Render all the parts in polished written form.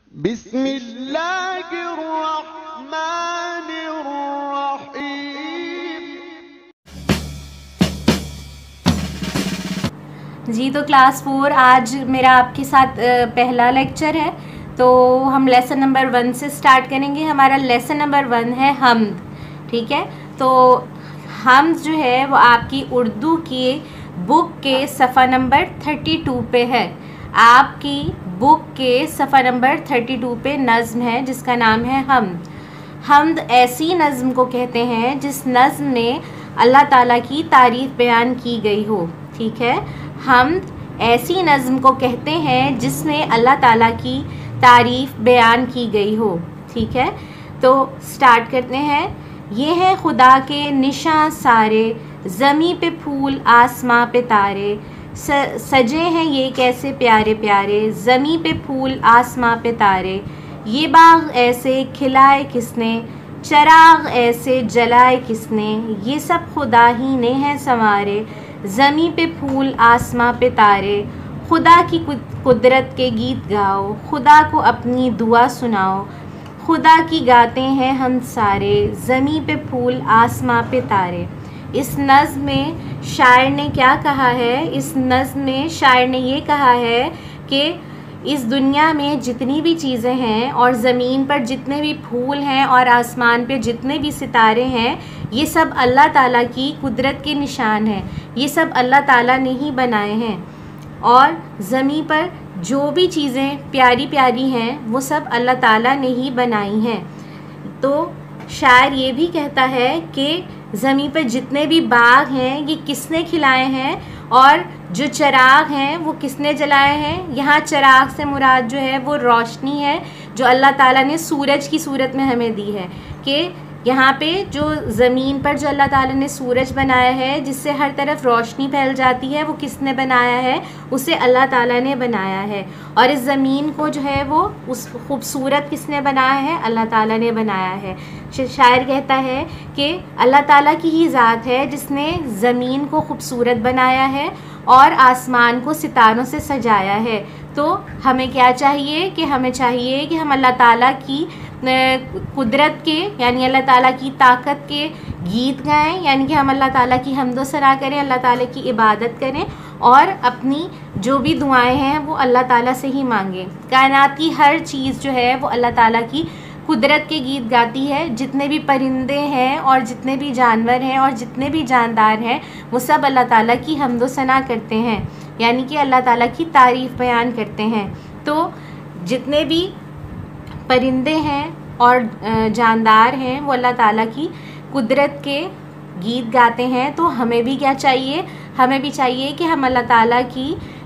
बिस्मिल्लाहिर्रहमानिर्रहीम। जी तो क्लास 4 आज मेरा आपके साथ पहला लेक्चर है। तो हम लेसन नंबर 1 से स्टार्ट करेंगे। हमारा लेसन नंबर 1 है हम्द। ठीक है, तो हम्द जो है वो आपकी उर्दू की बुक के सफ़ा नंबर 32 पे है। आपकी बुक के सफ़ा नंबर 32 पे नज़्म है जिसका नाम है हम्द। हम्द ऐसी नज़्म को कहते हैं जिस नज़्म में अल्लाह ताला की तारीफ़ बयान की गई हो। ठीक है, हम्द ऐसी नज़्म को कहते हैं जिसमें अल्लाह ताला की तारीफ़ बयान की गई हो। ठीक है, तो स्टार्ट करते हैं। ये हैं खुदा के निशां सारे, ज़मी पे फूल आसमां पे तारे, सजे हैं ये कैसे प्यारे प्यारे, ज़मी पे फूल आसमां पे तारे। ये बाग ऐसे खिलाए किसने, चराग ऐसे जलाए किसने, ये सब खुदा ही ने हैं संवारे, ज़मी पे फूल आसमां पे तारे। खुदा की कुदरत के गीत गाओ, खुदा को अपनी दुआ सुनाओ, खुदा की गाते हैं हम सारे, ज़मी पे फूल आसमां पे तारे। इस नज़्म में शायर ने क्या कहा है? इस नज़्म में शायर ने ये कहा है कि इस दुनिया में जितनी भी चीज़ें हैं और ज़मीन पर जितने भी फूल हैं और आसमान पे जितने भी सितारे हैं, ये सब अल्लाह ताला की कुदरत के निशान हैं। ये सब अल्लाह ताला ने ही बनाए हैं। और ज़मीन पर जो भी चीज़ें प्यारी प्यारी हैं वो सब अल्लाह ताला ने ही बनाई हैं। तो शायर ये भी कहता है कि ज़मीन पर जितने भी बाग हैं ये किसने खिलाए हैं और जो चराग हैं वो किसने जलाए हैं। यहाँ चराग से मुराद जो है वो रोशनी है जो अल्लाह ताला ने सूरज की सूरत में हमें दी है। कि यहाँ पे जो ज़मीन पर जो अल्लाह ताला ने सूरज बनाया है जिससे हर तरफ रोशनी फैल जाती है, वो किसने बनाया है? उसे अल्लाह ताला ने बनाया है। और इस ज़मीन को जो है वो उस खूबसूरत किसने बनाया है? अल्लाह ताला ने बनाया है। शायर कहता है कि अल्लाह ताला की ही ज़ात है जिसने ज़मीन को खूबसूरत बनाया है और आसमान को सितारों से सजाया है। तो हमें क्या चाहिए कि हमें चाहिए कि हम अल्लाह ताला की कुदरत के यानी अल्लाह ताला की ताकत के गीत गाएं, यानी कि हम अल्लाह ताला की हम्दो सना करें, अल्लाह ताला की इबादत करें और अपनी जो भी दुआएं हैं वो अल्लाह ताला से ही मांगें। कायनात की हर चीज़ जो है वो अल्लाह ताला की कुदरत के गीत गाती है। जितने भी परिंदे हैं और जितने भी जानवर हैं और जितने भी जानदार हैं वो सब अल्लाह ताला की हम्दो सना करते हैं, यानी कि अल्लाह ताला की तारीफ़ बयान करते हैं। तो जितने भी परिंदे हैं और जानदार हैं वो अल्लाह ताला की कुदरत के गीत गाते हैं। तो हमें भी क्या चाहिए? हमें भी चाहिए कि हम अल्लाह ताला की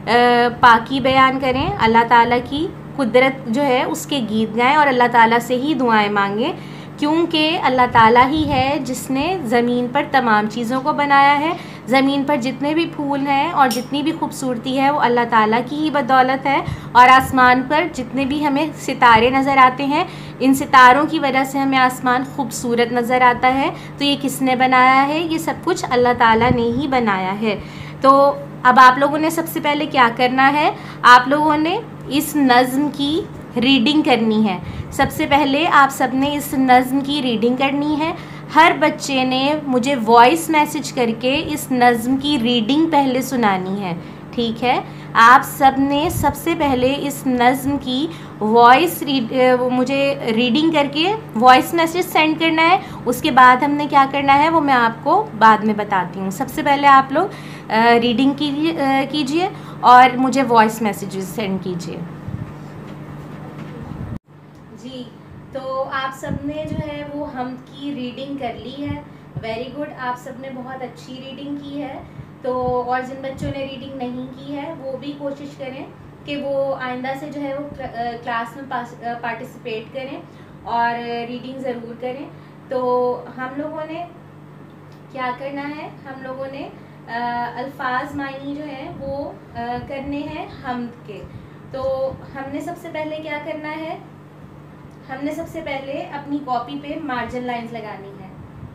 पाकी बयान करें, अल्लाह ताला की कुदरत जो है उसके गीत गाएं और अल्लाह ताला से ही दुआएं मांगें, क्योंकि अल्लाह ताला ही है जिसने ज़मीन पर तमाम चीज़ों को बनाया है। ज़मीन पर जितने भी फूल हैं और जितनी भी खूबसूरती है वो अल्लाह ताला की ही बदौलत है। और आसमान पर जितने भी हमें सितारे नज़र आते हैं, इन सितारों की वजह से हमें आसमान खूबसूरत नज़र आता है। तो ये किसने बनाया है? ये सब कुछ अल्लाह ताला ने ही बनाया है। तो अब आप लोगों ने सबसे पहले क्या करना है? आप लोगों ने इस नज़्म की रीडिंग करनी है। सबसे पहले आप सबने इस नज़्म की रीडिंग करनी है। हर बच्चे ने मुझे वॉइस मैसेज करके इस नज़्म की रीडिंग पहले सुनानी है। ठीक है, आप सब ने सबसे पहले इस नज़्म की वॉइस मुझे रीडिंग करके वॉइस मैसेज सेंड करना है। उसके बाद हमने क्या करना है वो मैं आपको बाद में बताती हूँ। सबसे पहले आप लोग रीडिंग कीजिए और मुझे वॉइस मैसेजेस सेंड कीजिए। जी, तो आप सब ने जो है वो हम्द की रीडिंग कर ली है। वेरी गुड, आप सब ने बहुत अच्छी रीडिंग की है। तो और जिन बच्चों ने रीडिंग नहीं की है वो भी कोशिश करें कि वो आइंदा से जो है वो क्लास में पार्टिसिपेट करें और रीडिंग ज़रूर करें। तो हम लोगों ने क्या करना है? हम लोगों ने अल्फाज मायनी जो है वो करने हैं हम्द के। तो हमने सबसे पहले क्या करना है? हमने सबसे पहले अपनी कॉपी पे मार्जिन लाइंस लगानी है।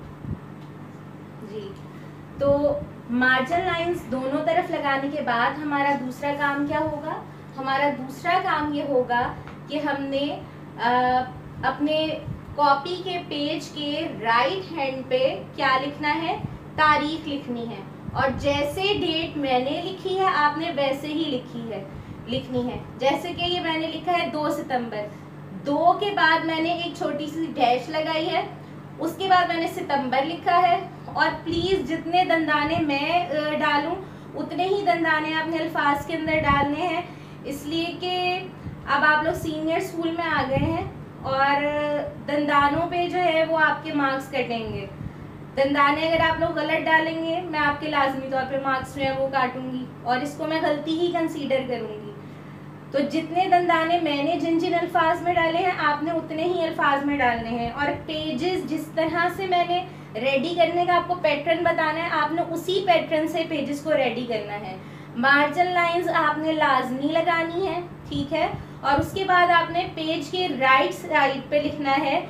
जी, तो मार्जिन लाइंस दोनों तरफ लगाने के बाद हमारा दूसरा काम क्या होगा? हमारा दूसरा काम ये होगा कि हमने अपने कॉपी के पेज के राइट हैंड पे क्या लिखना है, तारीख लिखनी है। और जैसे डेट मैंने लिखी है आपने वैसे ही लिखनी है। जैसे कि ये मैंने लिखा है 2 सितंबर, 2 के बाद मैंने एक छोटी सी डैश लगाई है, उसके बाद मैंने सितंबर लिखा है। और प्लीज़ जितने दंदाने मैं डालूं उतने ही दंदाने आपने अल्फाज के अंदर डालने हैं, इसलिए कि अब आप लोग सीनियर स्कूल में आ गए हैं और दंदानों पे जो है वो आपके मार्क्स कटेंगे। दंदाने अगर आप लोग गलत डालेंगे मैं आपके लाजमी तौर पे मार्क्स जो है वो काटूंगी और इसको मैं गलती ही कंसीडर करूंगी। तो जितने दंदाने मैंने जिन जिन अल्फाज में डाले हैं आपने उतने ही अल्फाज में डालने हैं। और पेजेस जिस तरह से मैंने रेडी करने का आपको पैटर्न बताना है, आपने उसी पैटर्न से पेजेस को रेडी करना है। मार्जिन लाइंस आपने लाजमी लगानी है, ठीक है। और उसके बाद आपने पेज के राइट साइड पे लिखना है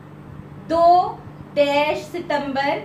2 सितंबर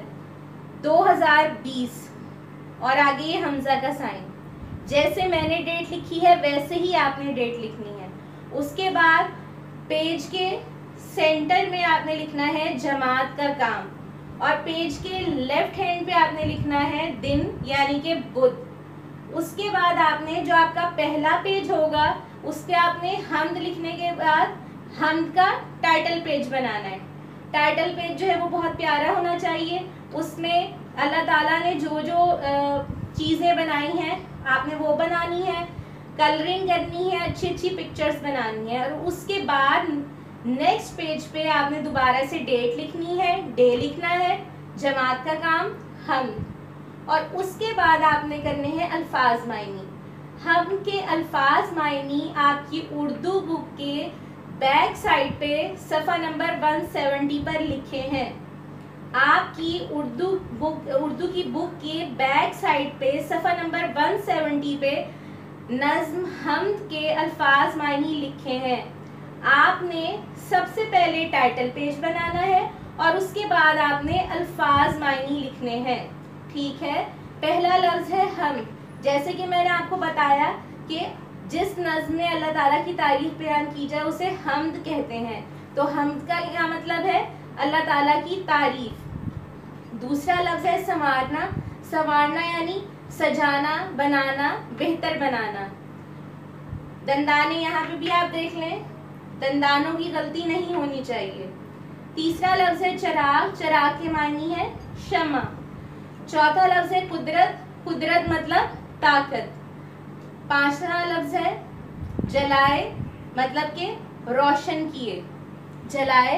2020 और आगे ये हमजा का साइन। जैसे मैंने डेट लिखी है वैसे ही आपने डेट लिखनी है। उसके बाद पेज के सेंटर में आपने लिखना है जमात का काम और पेज के लेफ्ट हैंड पे आपने लिखना है दिन यानी कि बुध। उसके बाद आपने जो आपका पहला पेज होगा उस पे आपने हमद लिखने के बाद हमद का टाइटल पेज बनाना है। टाइटल पेज जो है वो बहुत प्यारा होना चाहिए, उसमें अल्लाह ताला ने जो जो चीज़ें बनाई हैं आपने वो बनानी है, कलरिंग करनी है, अच्छी अच्छी पिक्चर्स बनानी है। और उसके बाद नेक्स्ट पेज पे आपने दोबारा से डेट लिखनी है, डे लिखना है, जमात का काम हम, और उसके बाद आपने करने हैं अल्फाज मायनी। हम के अल्फाज मायनी आपकी उर्दू बुक के बैक साइड पे सफ़ा नंबर 170 पर लिखे हैं। आपकी उर्दू की बुक के बैक साइड पे सफ़ा नंबर 170 पे नज़्म हमद के अल्फाज मायनी लिखे हैं। आपने सबसे पहले टाइटल पेज बनाना है और उसके बाद आपने अल्फाज मायनी लिखने हैं, ठीक है। पहला लफ्ज़ है हम। जैसे कि मैंने आपको बताया कि जिस नज़्म में अल्लाह ताला की तारीफ बयान की जाए उसे हमद कहते हैं। तो हमद का क्या मतलब है, अल्लाह ताला की तारीफ। दूसरा लफ्ज़ है संवारना। संवारना यानी सजाना, बनाना, बेहतर बनाना। दंदाने यहाँ पे भी आप देख लें, दंदानों की गलती नहीं होनी चाहिए। तीसरा लफ्ज़ है चिराग। चिराग के मायनी है शमा। चौथा लफ्ज़ है कुदरत। कुदरत मतलब ताकत। पांचवा लफ्ज़ है जलाए, मतलब के रोशन किए। जलाए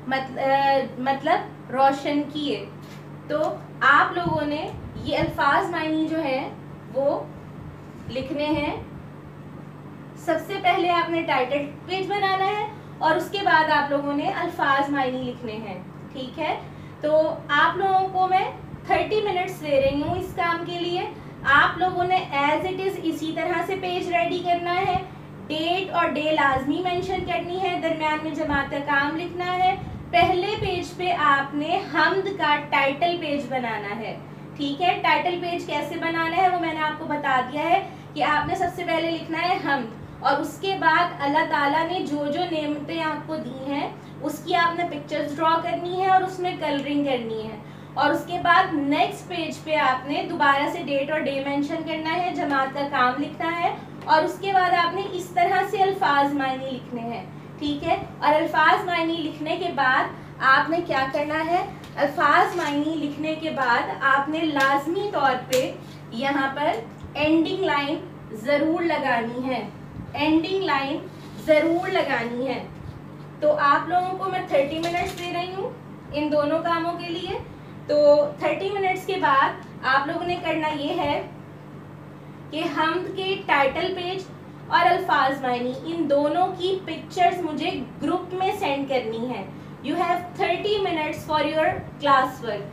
मतलब रोशन किए। तो आप लोगों ने ये अल्फाज मायनी जो है वो लिखने हैं। सबसे पहले आपने टाइटल पेज बनाना है और उसके बाद आप लोगों ने अल्फाज मायनी लिखने हैं, ठीक है। तो आप लोगों को मैं 30 मिनट्स दे रही हूँ इस काम के लिए। आप लोगों ने एज इट इज़ इसी तरह से पेज रेडी करना है। डेट और डे लाजमी मेंशन करनी है, दरमियान में जमात का काम लिखना है। पहले पेज पे आपने हमद का टाइटल पेज बनाना है, ठीक है। टाइटल पेज कैसे बनाना है वो मैंने आपको बता दिया है कि आपने सबसे पहले लिखना है हमद और उसके बाद अल्लाह ताला ने जो जो नेमतें आपको दी हैं उसकी आपने पिक्चर्स ड्रॉ करनी है और उसमें कलरिंग करनी है। और उसके बाद नेक्स्ट पेज पे आपने दोबारा से डेट और डे मेंशन करना है, जमात का काम लिखना है और उसके बाद आपने इस तरह से अल्फाज मायनी लिखने हैं, ठीक है। और अल्फाज मायनी लिखने के बाद आपने क्या करना है, अल्फाज मायनी लिखने के बाद आपने लाजमी तौर पे यहाँ पर एंडिंग लाइन ज़रूर लगानी है। एंडिंग लाइन ज़रूर लगानी है। तो आप लोगों को मैं 30 मिनट्स दे रही हूँ इन दोनों कामों के लिए। तो 30 मिनट्स के बाद आप लोगों ने करना ये है कि हमद के टाइटल पेज और अल्फाज मायनी इन दोनों की पिक्चर्स मुझे ग्रुप में सेंड करनी है। You have 30 minutes for your class work.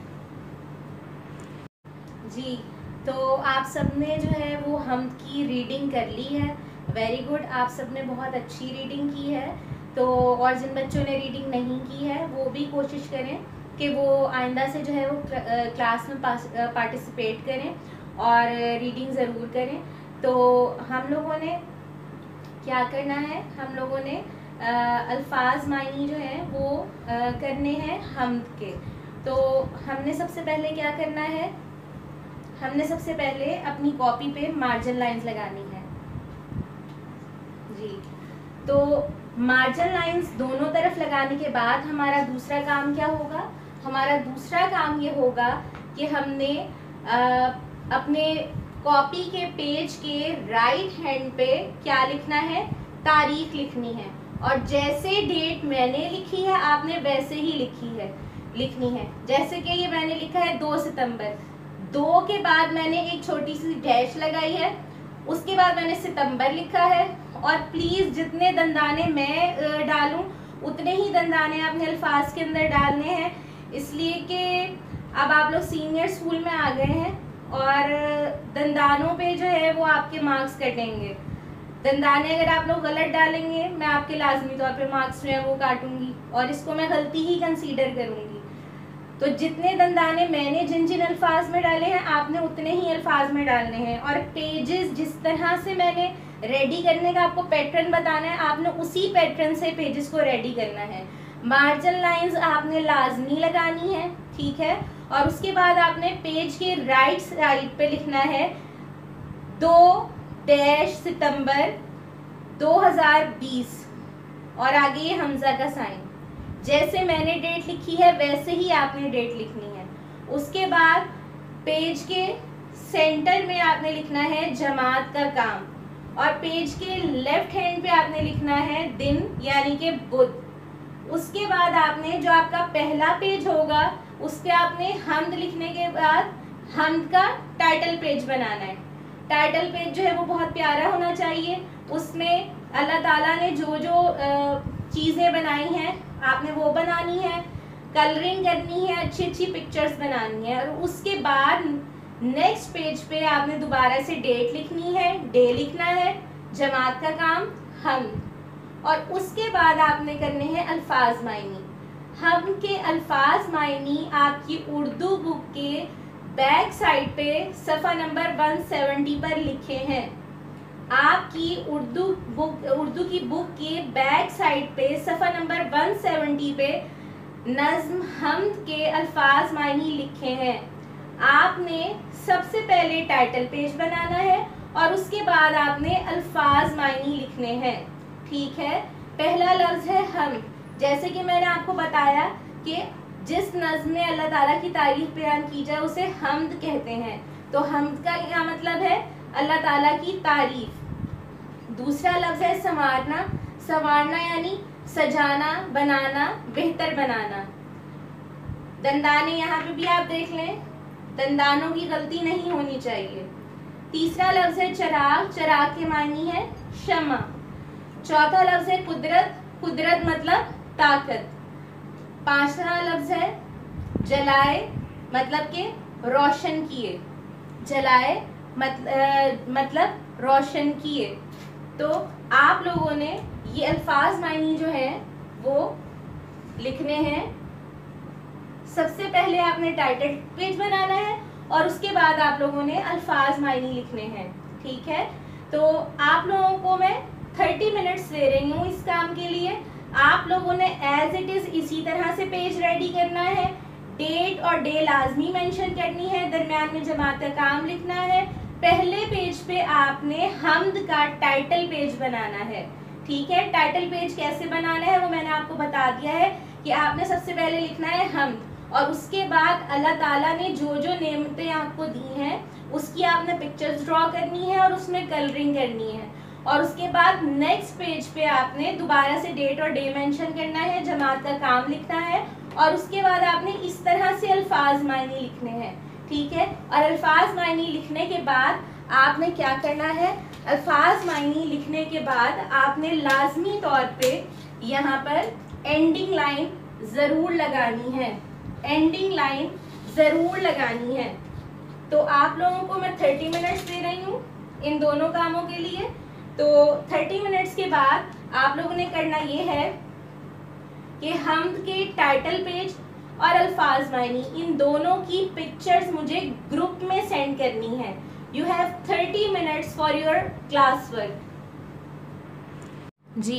जी, तो आप सबने जो है वो हमद की रीडिंग कर ली है। वेरी गुड, आप सबने बहुत अच्छी रीडिंग की है। तो और जिन बच्चों ने रीडिंग नहीं की है वो भी कोशिश करें कि वो आइंदा से जो है वो क्लास में पार्टिसिपेट करें और रीडिंग ज़रूर करें। तो हम लोगों ने क्या करना है, हम लोगों ने अल्फाज मायनी जो है वो करने हैं हम्द के। तो हमने सबसे पहले क्या करना है, हमने सबसे पहले अपनी कॉपी पे मार्जिन लाइंस लगानी है जी। तो मार्जिन लाइंस दोनों तरफ लगाने के बाद हमारा दूसरा काम क्या होगा, हमारा दूसरा काम ये होगा कि हमने अपने कॉपी के पेज के राइट हैंड पे क्या लिखना है, तारीख लिखनी है। और जैसे डेट मैंने लिखी है आपने वैसे ही लिखनी है। जैसे कि ये मैंने लिखा है 2 सितंबर, 2 के बाद मैंने एक छोटी सी डैश लगाई है, उसके बाद मैंने सितंबर लिखा है। और प्लीज़ जितने दंदाने मैं डालूं उतने ही दंदाने आपने अल्फाज के अंदर डालने हैं, इसलिए कि अब आप लोग सीनियर स्कूल में आ गए हैं और दंदानों पे जो है वो आपके मार्क्स कटेंगे। दंदाने अगर आप लोग गलत डालेंगे मैं आपके लाजमी तौर पे मार्क्स जो है वो काटूंगी और इसको मैं गलती ही कंसीडर करूंगी। तो जितने दंदाने मैंने जिन जिन अल्फाज में डाले हैं आपने उतने ही अल्फाज में डालने हैं। और पेजेस जिस तरह से मैंने रेडी करने का आपको पैटर्न बताना है, आपने उसी पैटर्न से पेजेस को रेडी करना है। मार्जिन लाइंस आपने लाजमी लगानी है, ठीक है। और उसके बाद आपने पेज के राइट साइड पे लिखना है 2 सितंबर 2020 और आगे ये हमजा का साइन। जैसे मैंने डेट लिखी है वैसे ही आपने डेट लिखनी है। उसके बाद पेज के सेंटर में आपने लिखना है जमात का काम और पेज के लेफ्ट हैंड पे आपने लिखना है दिन यानी कि बुध। उसके बाद आपने जो आपका पहला पेज होगा उस पे आपने हम्द लिखने के बाद हम्द का टाइटल पेज बनाना है। टाइटल पेज जो है वो बहुत प्यारा होना चाहिए, उसमें अल्लाह ताला ने जो जो चीज़ें बनाई हैं आपने वो बनानी है, कलरिंग करनी है, अच्छी अच्छी पिक्चर्स बनानी है। और उसके बाद नेक्स्ट पेज पे आपने दोबारा से डेट लिखनी है, डे लिखना है, जमात का काम हम। और उसके बाद आपने करने हैं अल्फाज मायनी। हम के अल्फाज मायनी आपकी उर्दू बुक के बैक साइड पे सफ़ा नंबर 170 पर लिखे हैं। आपकी उर्दू की बुक के बैक साइड पे सफ़ा नंबर 170 पे नज़्म हम्द के अल्फाज मायनी लिखे हैं। आपने सबसे पहले टाइटल पेज बनाना है और उसके बाद आपने अल्फाज मायनी लिखने हैं, ठीक है। पहला लफ्ज़ है हम। जैसे कि मैंने आपको बताया कि जिस नज़्म में अल्लाह ताला की तारीफ बयान की जाए उसे हम्द कहते हैं। तो हम्द का क्या मतलब है, अल्लाह ताला की तारीफ। दूसरा लफ्ज़ है संवारना। संवारना यानी सजाना, बनाना, बेहतर बनाना। दंदाने यहाँ पे भी आप देख लें, दंदानों की गलती नहीं होनी चाहिए। तीसरा लफ्ज़ है चिराग। चिराग के मायनी है शमा। चौथा लफ्ज़ है कुदरत। कुदरत मतलब ताकत। पांचवा लफ्ज़ है जलाए मतलब के रोशन किए। जलाए मतलब रोशन किए। तो आप लोगों ने ये अल्फाज मायनी जो है वो लिखने हैं। सबसे पहले आपने टाइटल पेज बनाना है और उसके बाद आप लोगों ने अल्फाज मायनी लिखने हैं, ठीक है। तो आप लोगों को मैं 30 मिनट्स दे रही हूँ इस काम के लिए। आप लोगों ने एज इट इज़ इसी तरह से पेज रेडी करना है। डेट और डे लाजमी मेंशन करनी है, दरमियान में जमात का काम लिखना है। पहले पेज पे आपने हम्द का टाइटल पेज बनाना है, ठीक है। टाइटल पेज कैसे बनाना है वो मैंने आपको बता दिया है कि आपने सबसे पहले लिखना है हम्द और उसके बाद अल्लाह ताला ने जो जो नेमतें आपको दी हैं उसकी आपने पिक्चर्स ड्रॉ करनी है और उसमें कलरिंग करनी है। और उसके बाद नेक्स्ट पेज पे आपने दोबारा से डेट और डे मेंशन करना है, जमात का काम लिखना है और उसके बाद आपने इस तरह से अल्फाज मायनी लिखने हैं, ठीक है। और अल्फाज मायनी लिखने के बाद आपने क्या करना है, अल्फाज मायनी लिखने के बाद आपने लाजमी तौर पे यहाँ पर एंडिंग लाइन ज़रूर लगानी है। एंडिंग लाइन ज़रूर लगानी है। तो आप लोगों को मैं 30 मिनट्स दे रही हूँ इन दोनों कामों के लिए। तो 30 मिनट्स के बाद आप लोगों ने करना ये है कि हम्द के टाइटल पेज और अल्फाज मायनी इन दोनों की पिक्चर्स मुझे ग्रुप में सेंड करनी है। You have 30 minutes for your class work. जी,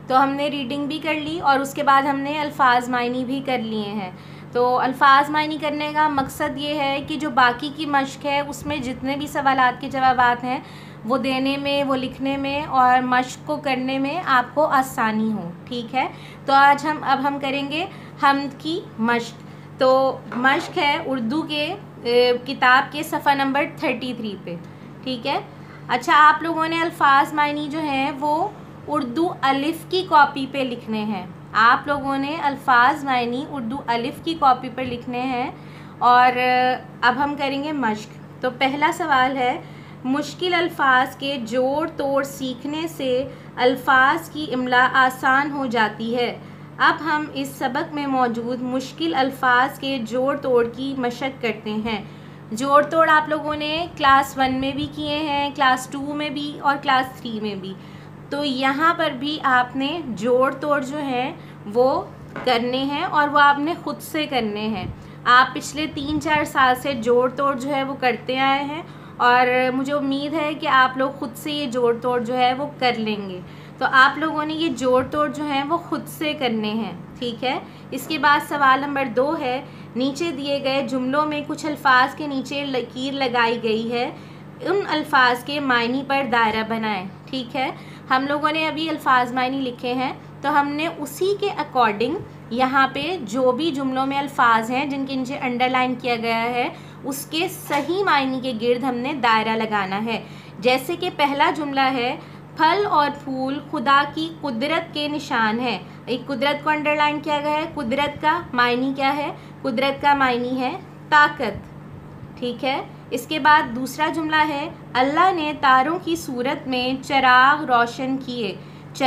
तो हमने रीडिंग भी कर ली और उसके बाद हमने अल्फाज मायनी भी कर लिए हैं। तो अल्फाज मायनी करने का मकसद ये है कि जो बाकी की मश्क है उसमें जितने भी सवालात के जवाबात हैं वो देने में, वो लिखने में और मश्क को करने में आपको आसानी हो। ठीक है, तो आज अब हम करेंगे हम्द की मश्क। तो मश्क है उर्दू के किताब के सफ़ा नंबर 33 पे। ठीक है, अच्छा आप लोगों ने अल्फाज मायनी जो हैं वो उर्दू अलिफ़ की कॉपी पे लिखने हैं। आप लोगों ने अल्फाज मायनी उर्दू अलिफ़ की कॉपी पर लिखने हैं। और अब हम करेंगे मश्क। तो पहला सवाल है, मुश्किल अल्फाज के जोड़ तोड़ सीखने से अल्फाज की इमला आसान हो जाती है। अब हम इस सबक में मौजूद मुश्किल अल्फाज के जोड़ तोड़ की मशक करते हैं। जोड़ तोड़ आप लोगों ने क्लास 1 में भी किए हैं, क्लास 2 में भी और क्लास 3 में भी। तो यहाँ पर भी आपने जोड़ तोड़ जो हैं वो करने हैं और वो आपने ख़ुद से करने हैं। आप पिछले 3-4 साल से जोड़ तोड़ जो है वो करते आए हैं और मुझे उम्मीद है कि आप लोग ख़ुद से ये जोड़ तोड़ जो है वो कर लेंगे। तो आप लोगों ने ये जोड़ तोड़ जो हैं वो ख़ुद से करने हैं। ठीक है, इसके बाद सवाल नंबर 2 है, नीचे दिए गए जुमलों में कुछ अल्फाज के नीचे लकीर लगाई गई है, उन अल्फाज के मायनी पर दायरा बनाएं। ठीक है, हम लोगों ने अभी अल्फाज मायनी लिखे हैं तो हमने उसी के अकॉर्डिंग यहाँ पे जो भी जुमलों में अल्फाज हैं जिनके नीचे अंडरलाइन किया गया है उसके सही मायनी के गिर्द हमने दायरा लगाना है। जैसे कि पहला जुमला है, फल और फूल खुदा की कुदरत के निशान है। एक कुदरत को अंडरलाइन किया गया है। कुदरत का मायनी क्या है? कुदरत का मायनी है ताकत। ठीक है, इसके बाद दूसरा जुमला है, अल्लाह ने तारों की सूरत में चिराग रोशन किए।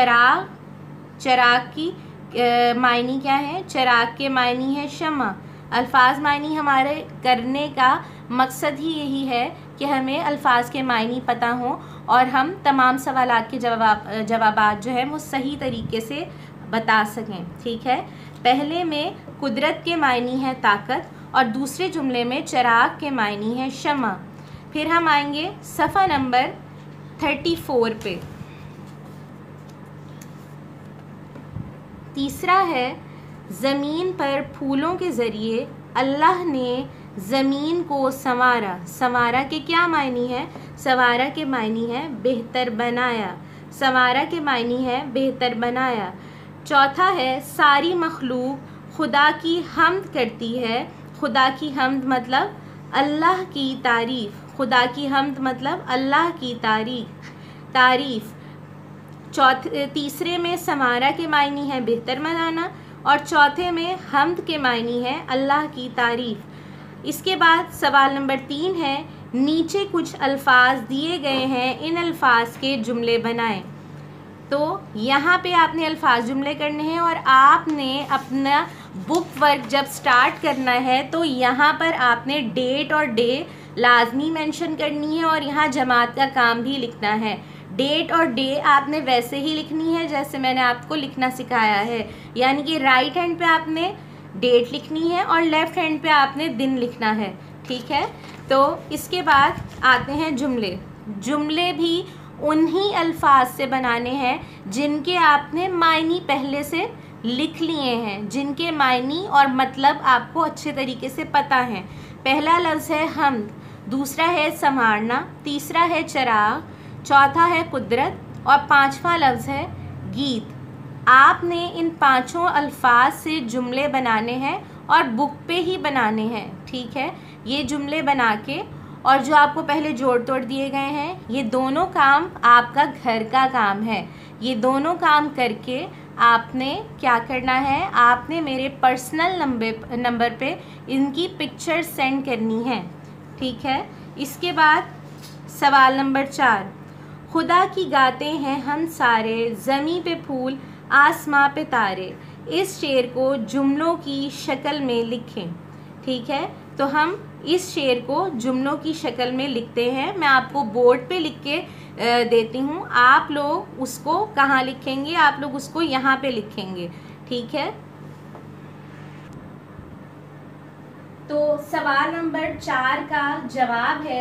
चिराग की मायनी क्या है? चिराग के मायनी है शमा। अल्फाज मायनी हमारे करने का मकसद ही यही है कि हमें अल्फाज के मायनी पता हों और हम तमाम सवालात के जवाबात जो है वो सही तरीके से बता सकें। ठीक है, पहले में कुदरत के मायनी है ताकत और दूसरे जुमले में चिराग के मायनी है शमा। फिर हम आएंगे सफ़ा नंबर 34 पे। तीसरा है, ज़मीन पर फूलों के ज़रिए अल्लाह ने ज़मीन को संवारा। संवारा के क्या मायनी है? संवारा के मायनी है बेहतर बनाया। संवारा के मायनी है बेहतर बनाया। चौथा है, सारी मखलूक खुदा की हम्द करती है। खुदा की हम्द मतलब अल्लाह की तारीफ़। खुदा की हम्द मतलब अल्लाह की तारीफ़। तीसरे में संवारा के मायनी है बेहतर बनाना और चौथे में हम्द के मायनी है अल्लाह की तारीफ़। इसके बाद सवाल नंबर 3 है, नीचे कुछ अल्फाज दिए गए हैं, इन अल्फाज के जुमले बनाएं। तो यहाँ पे आपने अल्फाज जुमले करने हैं और आपने अपना बुक वर्क जब स्टार्ट करना है तो यहाँ पर आपने डेट और डे लाजमी मेंशन करनी है और यहाँ जमात का काम भी लिखना है। डेट और डे आपने वैसे ही लिखनी है जैसे मैंने आपको लिखना सिखाया है, यानी कि राइट हैंड पे आपने डेट लिखनी है और लेफ़्ट हैंड पे आपने दिन लिखना है। ठीक है, तो इसके बाद आते हैं जुमले। जुमले भी उन्हीं अल्फाज से बनाने हैं जिनके आपने मायनी पहले से लिख लिए हैं, जिनके मायनी और मतलब आपको अच्छे तरीके से पता है। पहला लफ्ज़ है हम्द, दूसरा है संवारना, तीसरा है चिराग, चौथा है कुदरत और पांचवा लफ्ज़ है गीत। आपने इन पांचों अल्फाज से जुमले बनाने हैं और बुक पे ही बनाने हैं। ठीक है, ये जुमले बना के और जो आपको पहले जोड़ तोड़ दिए गए हैं, ये दोनों काम आपका घर का काम है। ये दोनों काम करके आपने क्या करना है, आपने मेरे पर्सनल नंबर पे इनकी पिक्चर सेंड करनी है। ठीक है, इसके बाद सवाल नंबर 4, खुदा की गाते हैं हम सारे, ज़मीं पे फूल आसमां पे तारे। इस शेर को जुमलों की शक्ल में लिखें। ठीक है, तो हम इस शेर को जुमलों की शक्ल में लिखते हैं। मैं आपको बोर्ड पे लिख के देती हूँ, आप लोग उसको कहाँ लिखेंगे? आप लोग उसको यहाँ पे लिखेंगे। ठीक है, तो सवाल नंबर 4 का जवाब है,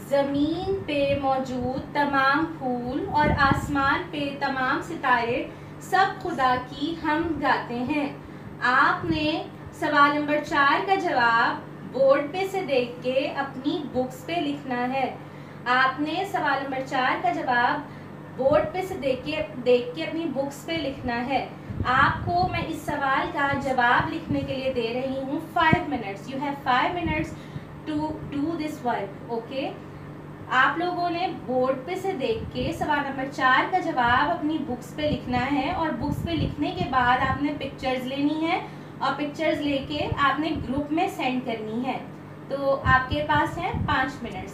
ज़मीन पे मौजूद तमाम फूल और आसमान पे तमाम सितारे सब खुदा की हम गाते हैं। आपने सवाल नंबर 4 का जवाब बोर्ड पे से देख के अपनी बुक्स पे लिखना है। आपने सवाल नंबर 4 का जवाब बोर्ड पे से देख के अपनी बुक्स पे लिखना है। आपको मैं इस सवाल का जवाब लिखने के लिए दे रही हूँ 5 minutes. You have 5 minutes to do this work. Okay, आप लोगों ने बोर्ड पे से देख के सवाल नंबर 4 का जवाब अपनी बुक्स पे लिखना है, और बुक्स पे लिखने के बाद आपने पिक्चर्स लेनी है, और पिक्चर्स लेके आपने ग्रुप में सेंड करनी है। तो आपके पास है 5 मिनट्स।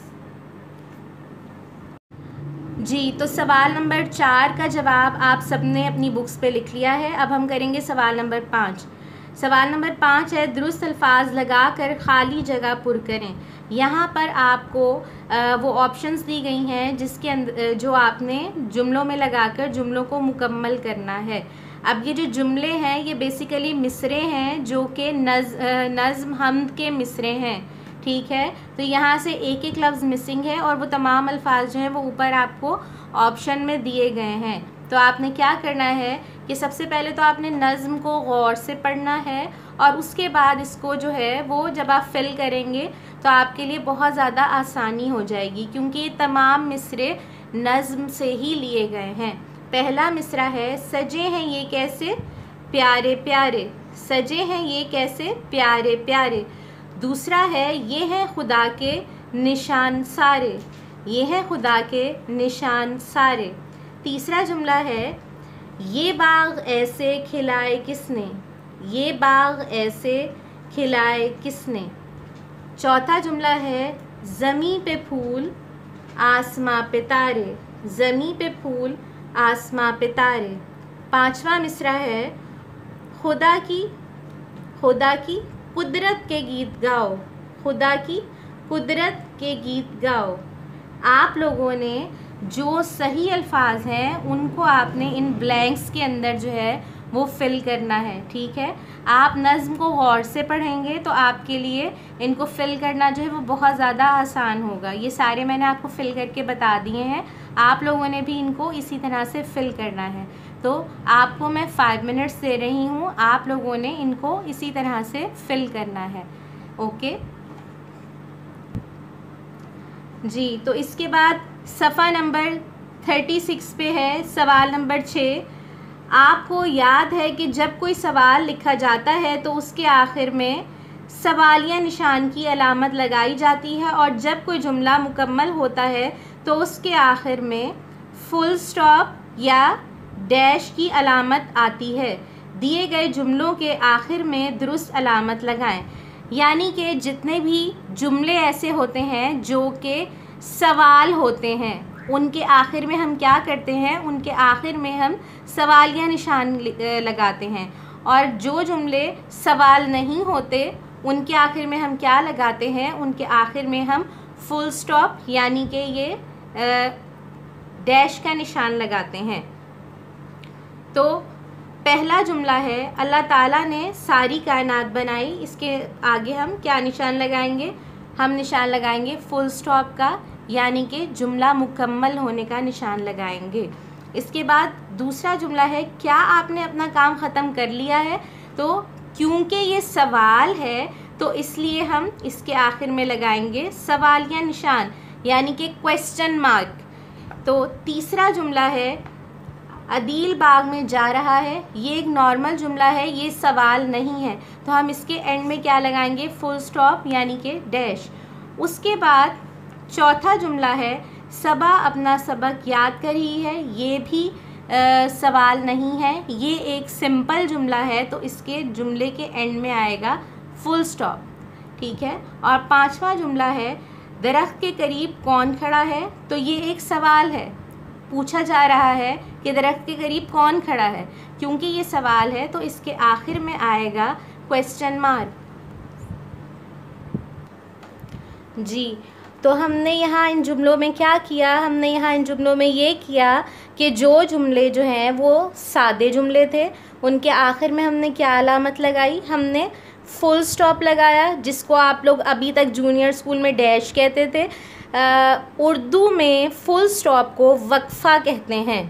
जी, तो सवाल नंबर 4 का जवाब आप सबने अपनी बुक्स पे लिख लिया है। अब हम करेंगे सवाल नंबर 5। सवाल नंबर 5 है, दुरुस्त अल्फाज लगाकर खाली जगह पुर करें। यहाँ पर आपको वो ऑप्शंस दी गई हैं जिसके अंदर जो आपने जुमलों में लगाकर जुमलों को मुकम्मल करना है। अब ये जो जुमले हैं ये बेसिकली मिसरे हैं जो कि नज़्म हमद के मिसरे हैं। ठीक है, तो यहाँ से एक एक लफ्ज़ मिसिंग है और वो तमाम अल्फाज जो हैं वो ऊपर आपको ऑप्शन में दिए गए हैं। तो आपने क्या करना है कि सबसे पहले तो आपने नज़्म को गौर से पढ़ना है, और उसके बाद इसको जो है वो जब आप फिल करेंगे तो आपके लिए बहुत ज़्यादा आसानी हो जाएगी, क्योंकि ये तमाम मिसरे नज़्म से ही लिए गए हैं। पहला मिसरा है, सजे हैं ये कैसे प्यारे प्यारे, सजे हैं ये कैसे प्यारे प्यारे। दूसरा है, ये हैं खुदा के निशान सारे, ये हैं खुदा के निशान सारे। तीसरा जुमला है, ये बाग ऐसे खिलाए किसने, ये बाग ऐसे खिलाए किसने। चौथा जुमला है, ज़मीं पे फूल आसमां पे तारे, ज़मीं पे फूल आसमां पे तारे। पांचवा मिसरा है, खुदा की कुदरत के गीत गाओ, खुदा की कुदरत के गीत गाओ। आप लोगों ने जो सही अल्फाज हैं उनको आपने इन ब्लैंक्स के अंदर जो है वो फिल करना है। ठीक है, आप नज़्म को गौर से पढ़ेंगे तो आपके लिए इनको फिल करना जो है वो बहुत ज़्यादा आसान होगा। ये सारे मैंने आपको फिल करके बता दिए हैं, आप लोगों ने भी इनको इसी तरह से फिल करना है। तो आपको मैं 5 मिनट्स दे रही हूँ, आप लोगों ने इनको इसी तरह से फिल करना है। ओके जी, तो इसके बाद सफ़ा नंबर 36 पे है सवाल नंबर 6। आपको याद है कि जब कोई सवाल लिखा जाता है तो उसके आखिर में सवालिया निशान की अलामत लगाई जाती है, और जब कोई जुमला मुकम्मल होता है तो उसके आखिर में फुल स्टॉप या डैश की अलामत आती है। दिए गए जुमलों के आखिर में दुरुस्त अलामत लगाएं। यानी कि जितने भी जुमले ऐसे होते हैं जो कि सवाल होते हैं उनके आखिर में हम क्या करते हैं, उनके आखिर में हम सवालिया निशान लगाते हैं, और जो जुमले सवाल नहीं होते उनके आखिर में हम क्या लगाते हैं, उनके आखिर में हम फुल स्टॉप यानी कि ये डैश का निशान लगाते हैं। तो पहला जुमला है, अल्लाह ताला ने सारी कायनात बनाई, इसके आगे हम क्या निशान लगाएंगे, हम निशान लगाएंगे फुल स्टॉप का, यानी कि जुमला मुकम्मल होने का निशान लगाएंगे। इसके बाद दूसरा जुमला है, क्या आपने अपना काम ख़त्म कर लिया है, तो क्योंकि ये सवाल है तो इसलिए हम इसके आखिर में लगाएंगे सवालिया निशान यानी कि क्वेश्चन मार्क। तो तीसरा जुमला है, अदील बाग में जा रहा है, ये एक नॉर्मल जुमला है, ये सवाल नहीं है, तो हम इसके एंड में क्या लगाएंगे, फुल स्टॉप यानी कि डैश। उसके बाद चौथा जुमला है, सबा अपना सबक याद कर रही है, ये भी सवाल नहीं है, ये एक सिंपल जुमला है, तो इसके जुमले के एंड में आएगा फुल स्टॉप। ठीक है, और पांचवा जुमला है, दरख्त के करीब कौन खड़ा है, तो ये एक सवाल है, पूछा जा रहा है कि दरख्त के करीब कौन खड़ा है, क्योंकि ये सवाल है तो इसके आखिर में आएगा क्वेश्चन मार्क। जी, तो हमने यहाँ इन जुमलों में क्या किया, हमने यहाँ इन जुमलों में ये किया कि जो जुमले जो हैं वो सादे जुमले थे, उनके आखिर में हमने क्या अलामत लगाई, हमने फुल स्टॉप लगाया, जिसको आप लोग अभी तक जूनियर स्कूल में डैश कहते थे। उर्दू में फुल स्टॉप को वक्फ़ा कहते हैं,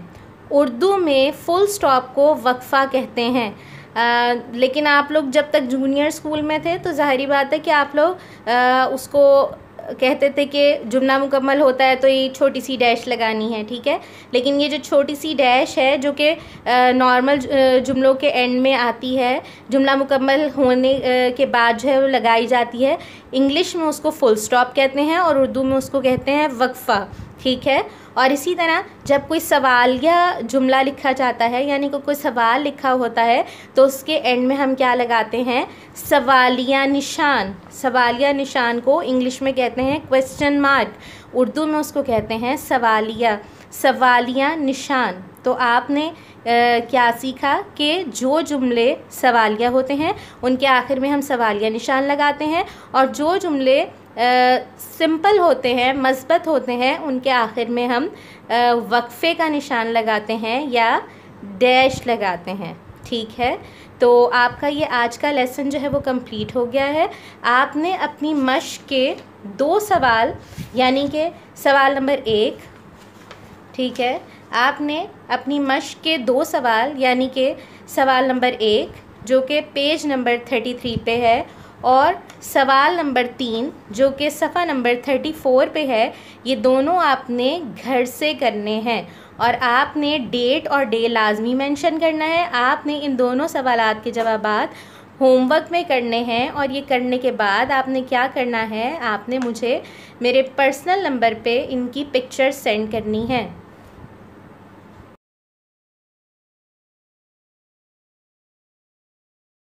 उर्दू में फुल स्टॉप को वक्फ़ा कहते हैं। लेकिन आप लोग जब तक जूनियर स्कूल में थे तो ज़ाहिरी बात है कि आप लोग उसको कहते थे कि जुमला मुकम्मल होता है तो ये छोटी सी डैश लगानी है, ठीक है। लेकिन ये जो छोटी सी डैश है जो कि नॉर्मल जुमलों के एंड में आती है, जुमला मुकम्मल होने के बाद जो है वो लगाई जाती है, इंग्लिश में उसको फुल स्टॉप कहते हैं और उर्दू में उसको कहते हैं वक्फ़ा, ठीक है। और इसी तरह जब कोई सवाल या जुमला लिखा जाता है, यानी कोई सवाल लिखा होता है, तो उसके एंड में हम क्या लगाते हैं, सवालिया निशान। सवालिया निशान को इंग्लिश में कहते हैं क्वेश्चन मार्क, उर्दू में उसको कहते हैं सवालिया निशान। तो आपने क्या सीखा कि जो जुमले सवालिया होते हैं उनके आखिर में हम सवालिया निशान लगाते हैं, और जो जुमले सिंपल होते हैं, मस्बत होते हैं, उनके आखिर में हम वक्फ़े का निशान लगाते हैं या डैश लगाते हैं, ठीक है। तो आपका ये आज का लेसन जो है वो कंप्लीट हो गया है। आपने अपनी मश्क के 2 सवाल, यानी कि सवाल नंबर 1, ठीक है, आपने अपनी मश्क के 2 सवाल यानी कि सवाल नंबर 1 जो कि पेज नंबर 33 पे है, और सवाल नंबर 3 जो कि सफ़ा नंबर 34 पे है, ये दोनों आपने घर से करने हैं, और आपने डेट और डे लाजमी मेंशन करना है। आपने इन दोनों सवालात के जवाबात होमवर्क में करने हैं, और ये करने के बाद आपने क्या करना है, आपने मुझे मेरे पर्सनल नंबर पे इनकी पिक्चर सेंड करनी है।